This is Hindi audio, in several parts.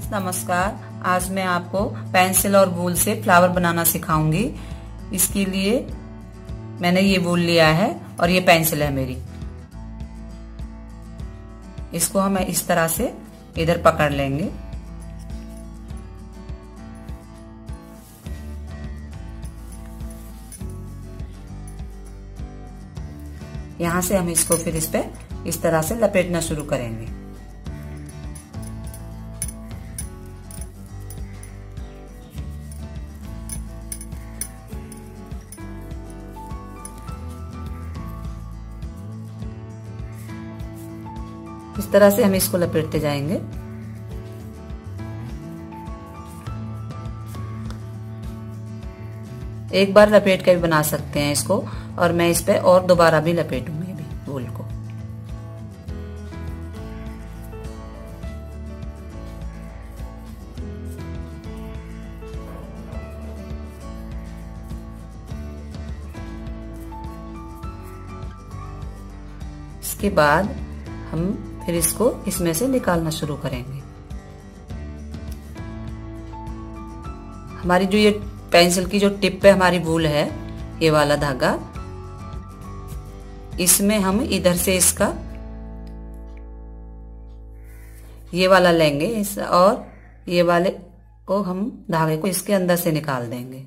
नमस्कार। आज मैं आपको पेंसिल और वूल से फ्लावर बनाना सिखाऊंगी। इसके लिए मैंने ये वूल लिया है और ये पेंसिल है मेरी। इसको हम इस तरह से इधर पकड़ लेंगे। यहां से हम इसको फिर इस पे इस तरह से लपेटना शुरू करेंगे। इस तरह से हम इसको लपेटते जाएंगे। एक बार लपेट के भी बना सकते हैं इसको, और मैं इस पे और दोबारा भी लपेटूंगी भी वूल को। इसके बाद हम फिर इसको इसमें से निकालना शुरू करेंगे। हमारी जो ये पेंसिल की जो टिप पे हमारी वूल है, ये वाला धागा, इसमें हम इधर से इसका ये वाला लेंगे और ये वाले को हम धागे को इसके अंदर से निकाल देंगे।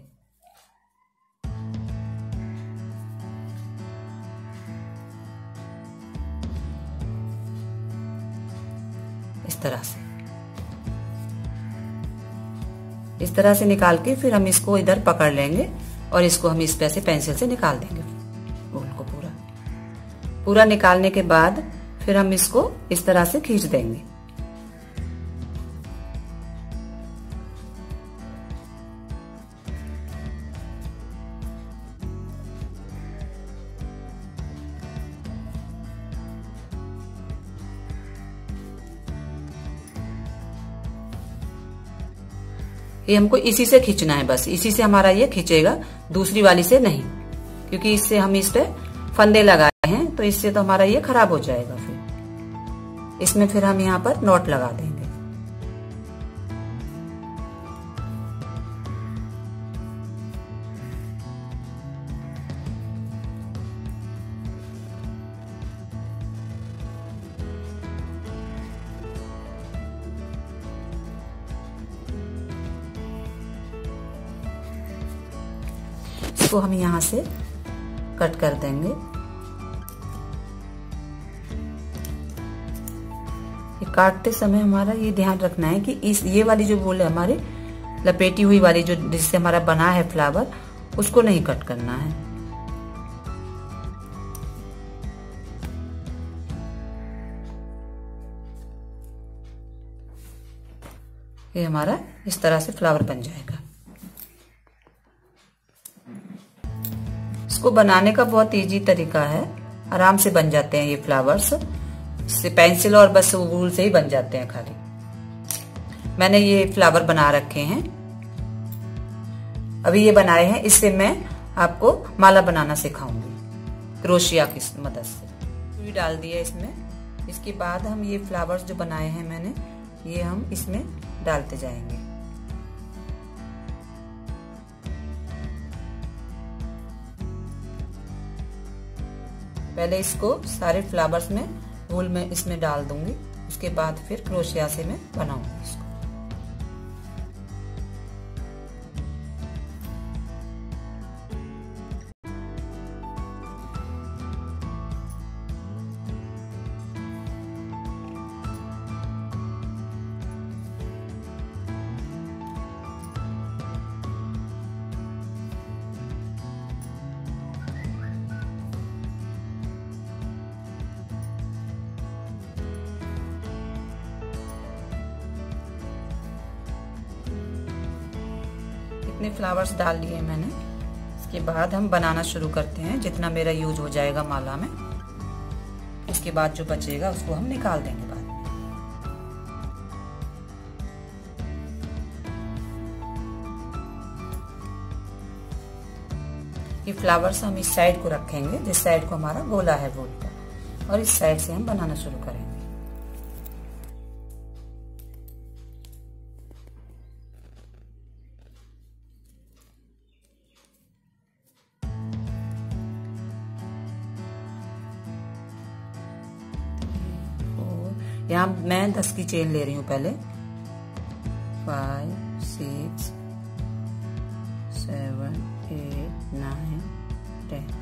इस तरह से निकाल के फिर हम इसको इधर पकड़ लेंगे और इसको हम इस पे से पेंसिल से निकाल देंगे वूल को। पूरा निकालने के बाद फिर हम इसको इस तरह से खींच देंगे। ये हमको इसी से खींचना है, बस इसी से हमारा ये खींचेगा, दूसरी वाली से नहीं, क्योंकि इससे हम इस पे फंदे लगाए हैं तो इससे तो हमारा ये खराब हो जाएगा। फिर इसमें फिर हम यहाँ पर नॉट लगा देंगे। इसको हम यहाँ से कट कर देंगे। ये काटते समय हमारा ये ध्यान रखना है कि ये वाली जो वूल है हमारी लपेटी हुई वाली, जो जिससे हमारा बना है फ्लावर, उसको नहीं कट करना है। ये हमारा इस तरह से फ्लावर बन जाएगा। इसको बनाने का बहुत इजी तरीका है, आराम से बन जाते हैं ये फ्लावर्स। इससे पेंसिल और बस वूल से ही बन जाते हैं खाली। मैंने ये फ्लावर बना रखे हैं, अभी ये बनाए हैं। इससे मैं आपको माला बनाना सिखाऊंगी क्रोशिया की मदद से। सुई डाल दी है इसमें। इसके बाद हम ये फ्लावर्स जो बनाए हैं मैंने, ये हम इसमें डालते जाएंगे। पहले इसको सारे फ्लावर्स में वूल में इसमें डाल दूंगी, उसके बाद फिर क्रोशिया से मैं बनाऊंगी इसको। इतने फ्लावर्स डाल लिए मैंने। इसके बाद हम बनाना शुरू करते हैं। जितना मेरा यूज हो जाएगा माला में, उसके बाद जो बचेगा उसको हम निकाल देंगे बाद में। ये फ्लावर्स हम इस साइड को रखेंगे, जिस साइड को हमारा गोला है वूल का, और इस साइड से हम बनाना शुरू करेंगे। यहाँ मैं 10 की चेन ले रही हूँ पहले। 5 6 7 8 9 10।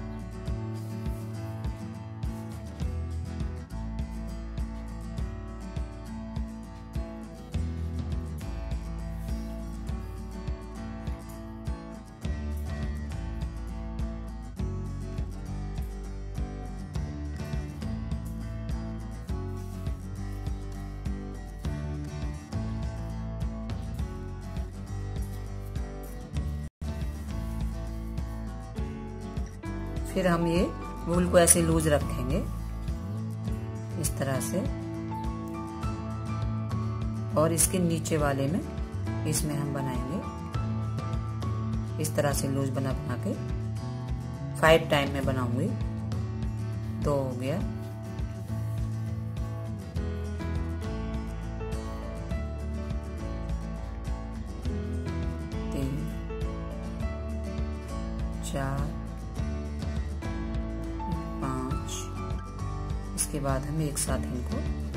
फिर हम ये वूल को ऐसे लूज रखेंगे इस तरह से, और इसके नीचे वाले में इसमें हम बनाएंगे इस तरह से लूज बना बना के। 5 टाइम में बनाऊंगी। 2 हो गया, 3 4 5। इसके बाद हम एक साथ इनको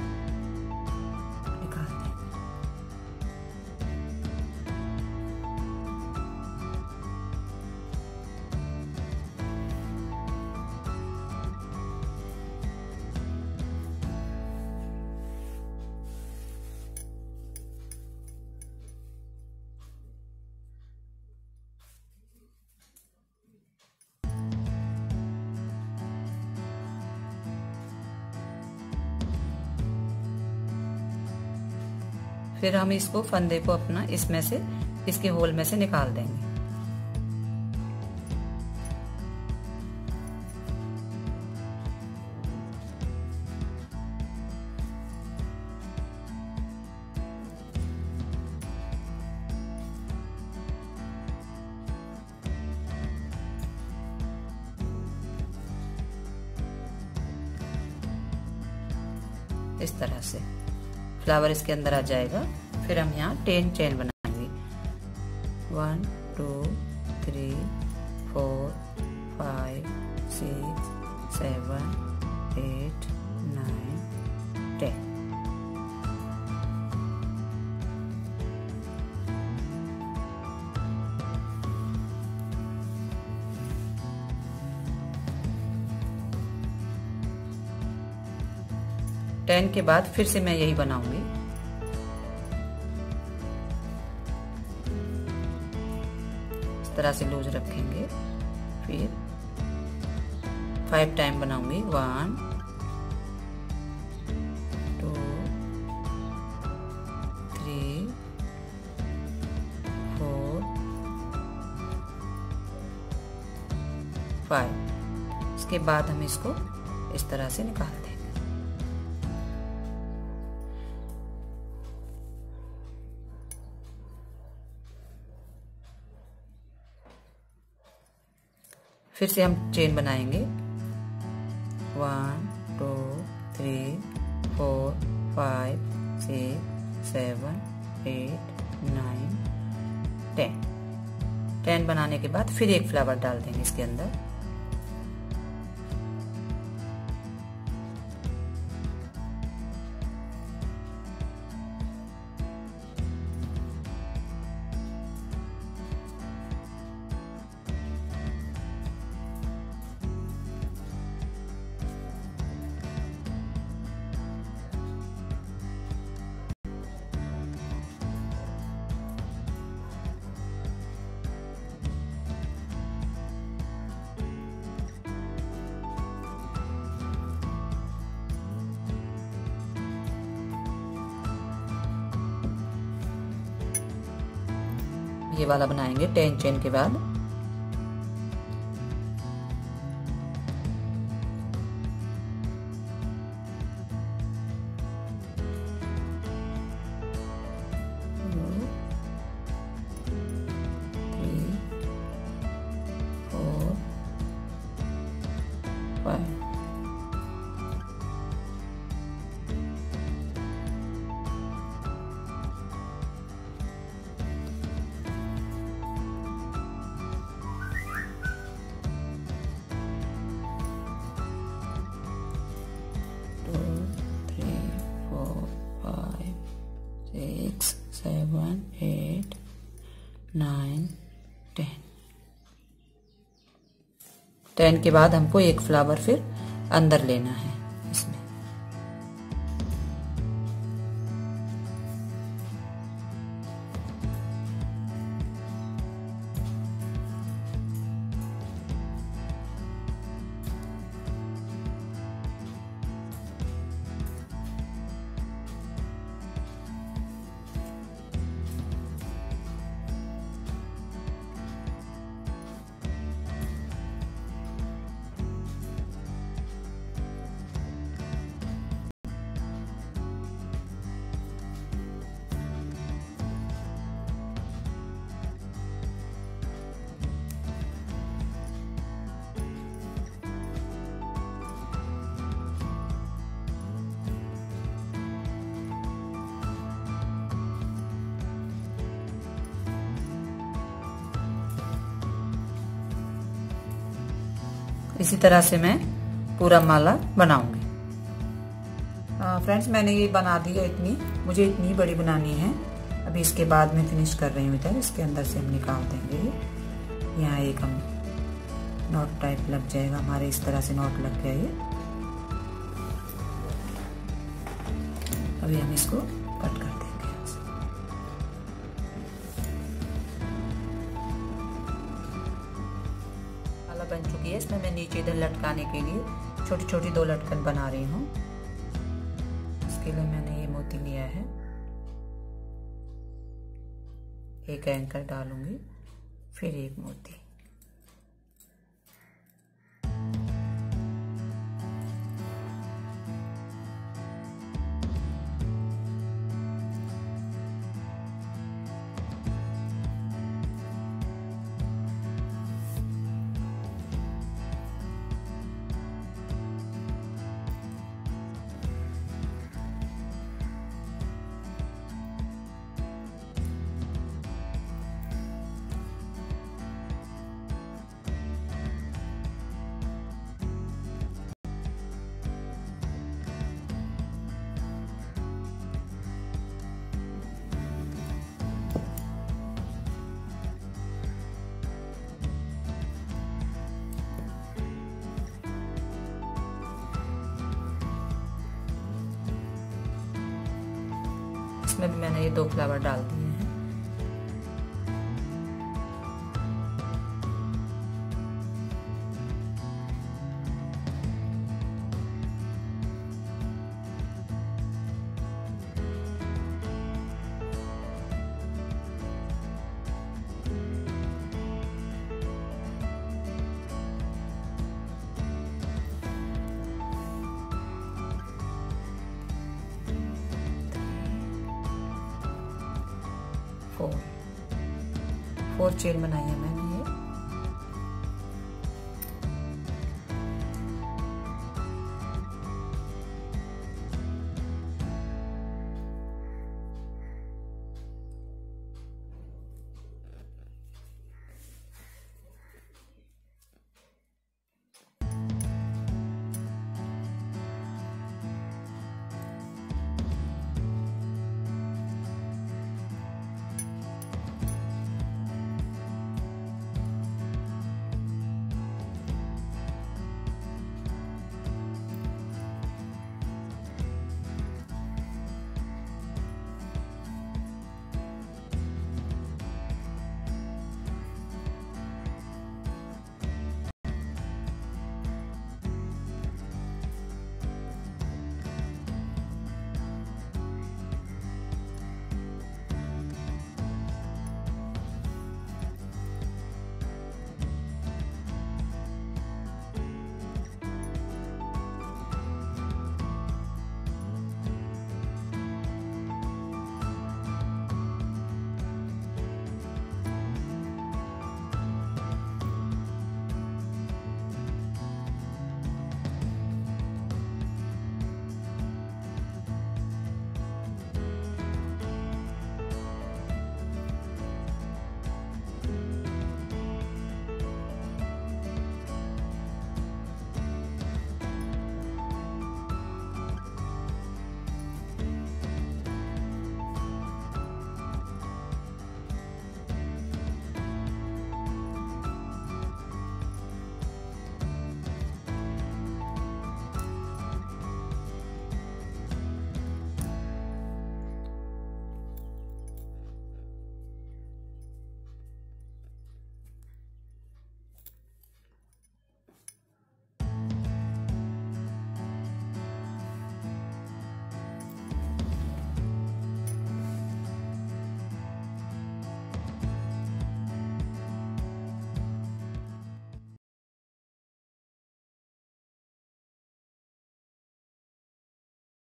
निकाल देंगे। फिर हम इसको फंदे को अपना इसमें से, इसके होल में से निकाल देंगे। इस तरह से फ्लावर इसके अंदर आ जाएगा। फिर हम यहाँ 10 चेन बनाएंगे। 1 2 3 4 5 6 7 8 9 10। के बाद फिर से मैं यही बनाऊंगी। इस तरह से लूज रखेंगे। फिर 5 टाइम बनाऊंगी। 1 2 3 4 5। इसके बाद हम इसको इस तरह से निकाल देंगे। फिर से हम चेन बनाएंगे। 1 2 3 4 5 6 7 8 9 10। 10 बनाने के बाद फिर एक फ्लावर डाल देंगे इसके अंदर। ये वाला बनाएंगे 10 चेन के बाद। 9 10। 10 के बाद हमको एक फ्लावर फिर अंदर लेना है इसमें। इसी तरह से मैं पूरा माला बनाऊंगी। फ्रेंड्स, मैंने ये बना दी है इतनी, मुझे इतनी बड़ी बनानी है। अभी इसके बाद में फिनिश कर रही हूँ। इधर इसके अंदर से हम निकाल देंगे। यहाँ एक हम नॉट टाइप लग जाएगा हमारे, इस तरह से नॉट लग गया ये। अभी हम इसको कट कर देंगे। माला बन चुकी है। इसमें मैं नीचे इधर लटकाने के लिए छोटी छोटी 2 लटकन बना रही हूँ। इसके लिए मैंने ये मोती लिया है, एक एंकर डालूंगी, फिर एक मोती। इसमें भी मैंने ये 2 फ्लावर डाल दिए हैं। फोर चेन बनाई है मैं।